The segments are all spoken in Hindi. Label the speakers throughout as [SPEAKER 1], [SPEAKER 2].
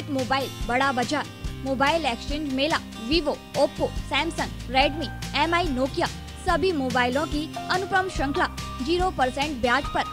[SPEAKER 1] रोहित मोबाइल बड़ा बाजार मोबाइल एक्सचेंज मेला Vivo, Oppo, Samsung, Redmi, MI, Nokia सभी मोबाइलों की अनुपम श्रृंखला 0% ब्याज पर।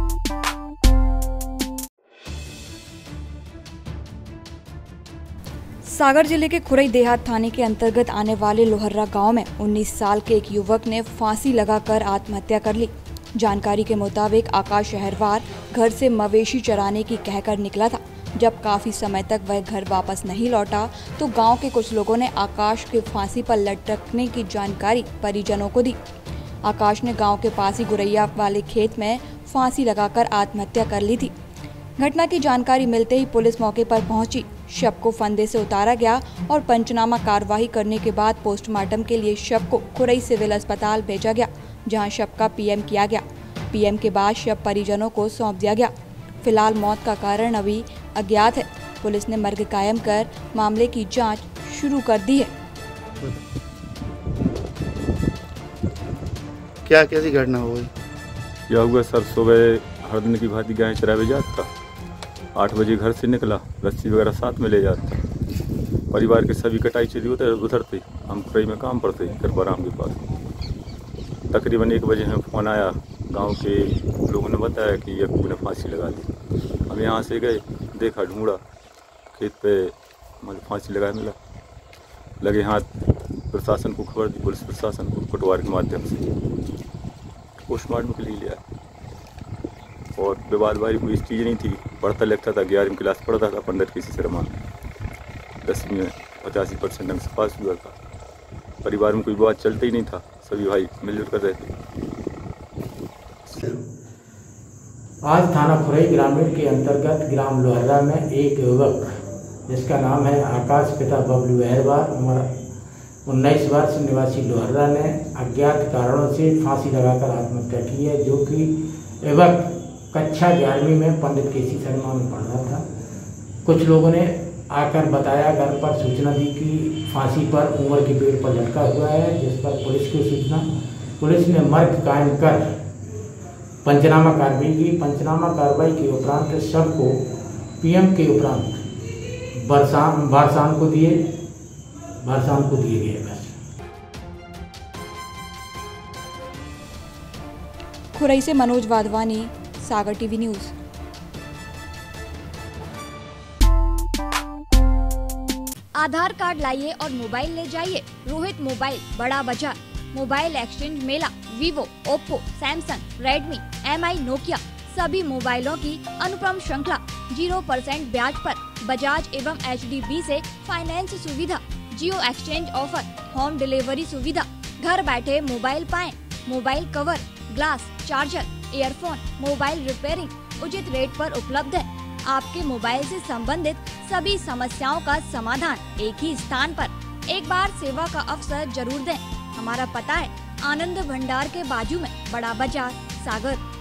[SPEAKER 1] सागर जिले के खुरई देहात थाने के अंतर्गत आने वाले लोहर्रा गांव में 19 साल के एक युवक ने फांसी लगाकर आत्महत्या कर ली। जानकारी के मुताबिक आकाश शहरवार घर से मवेशी चराने की कहकर निकला था। जब काफी समय तक वह घर वापस नहीं लौटा तो गांव के कुछ लोगों ने आकाश के फांसी पर लटकने की जानकारी परिजनों को दी। आकाश ने गांव के पास ही गुरैया वाले खेत में फांसी लगाकर आत्महत्या कर ली थी। घटना की जानकारी मिलते ही पुलिस मौके पर पहुंची। शव को फंदे से उतारा गया और पंचनामा कार्यवाही करने के बाद पोस्टमार्टम के लिए शव को खुरई सिविल अस्पताल भेजा गया, जहां शव का PM किया गया। PM के बाद शव परिजनों को सौंप दिया गया। फिलहाल मौत का कारण अभी अज्ञात है। पुलिस ने मर्ग कायम कर मामले की जांच शुरू कर दी है।
[SPEAKER 2] क्या कैसी घटना हुई?
[SPEAKER 3] यह हुआ सर, सुबह हर दिन की भांति गाय चरावे जाता, 8 बजे घर से निकला, रस्सी वगैरह साथ में ले जाता। परिवार के सभी कटाई चली उतरते, हम खुरई में काम पड़ते करबराम के पास। तकरीबन 1 बजे हमें फ़ोन आया, गांव के लोगों ने बताया कि यक्कू ने फांसी लगा दी। हम यहाँ से गए, देखा, ढूंढा, खेत पे मतलब फांसी लगाया मिला। लगे हाथ प्रशासन को खबर दी, पुलिस प्रशासन को पटवार के माध्यम से पोस्टमार्टम के लिए लिया। और विवादबारी कोई चीज़ नहीं थी। पढ़ता लिखता था, 11वीं क्लास पढ़ता था, पंडित किसी शर्मा 10वीं में 85% अंक से पास हुआ था। परिवार में कोई बात चलता ही नहीं था, सभी भाई मिलजुल कर रहते।
[SPEAKER 4] आज थाना खुरई ग्रामीण के अंतर्गत ग्राम लोहर्रा में एक युवक जिसका नाम है आकाश पिता बबलू अहरवार, उम्र 19 वर्ष, निवासी लोहर्रा ने अज्ञात कारणों से फांसी लगाकर आत्महत्या की है, जो कि युवक कक्षा 11वीं में पंडित केसी शर्मा में पढ़ रहा था। कुछ लोगों ने आकर बताया, घर पर सूचना दी कि फांसी पर उमर के पेड़ पर लटका हुआ है, जिस पर पुलिस की सूचना। पुलिस ने मर्ग कायम कर पंचनामा कार्रवाई की। पंचनामा कार्रवाई के उपरांत शव को PM के उपरांत भारसान को दिए गए।
[SPEAKER 1] खुरई से Manoj Wadhwani, Sagar TV news. Aadhaar card लाइए और मोबाइल ले जाइए। रोहित मोबाइल बड़ा बाजार मोबाइल एक्सचेंज मेला Vivo, Oppo, Samsung, Redmi, MI, Nokia सभी मोबाइलों की अनुपम श्रृंखला 0% ब्याज पर। बजाज एवं HDB से फाइनेंस सुविधा, Jio exchange offer, home delivery सुविधा। घर बैठे मोबाइल पाएं। Mobile cover, glass, charger, earphone, mobile repairing उचित रेट पर उपलब्ध है। आपके मोबाइल से संबंधित सभी समस्याओं का समाधान एक ही स्थान पर। एक बार सेवा का अवसर जरूर दें। हमारा पता है आनंद भंडार के बाजू में, बड़ा बाजार, सागर।